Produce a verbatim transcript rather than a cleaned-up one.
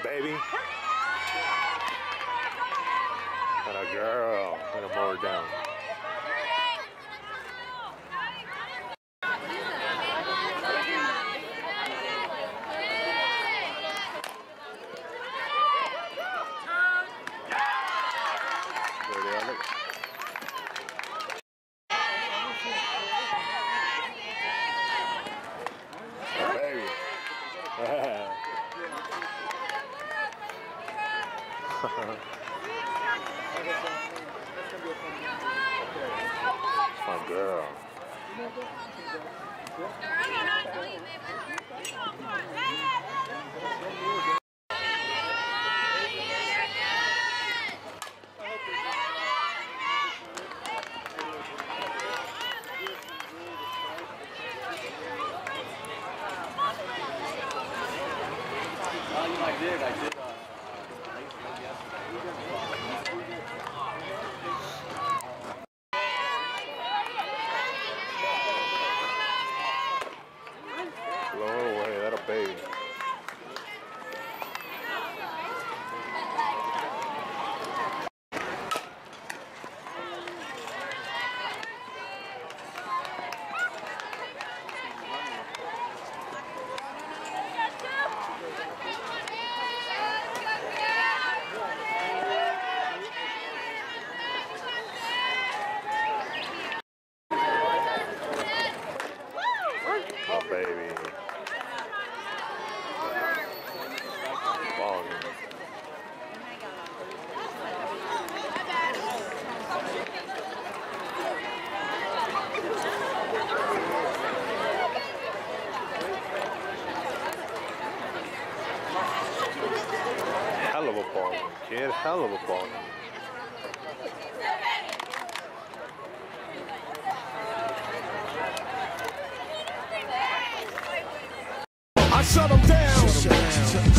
baby. And a girl. And a mower down. There they are. Look. A baby. My girl. I did, I did. Uh, Blow away, that a baby. Oh, baby. Volume. Hell of a ball, kid. Hell of a ball. I shut them down.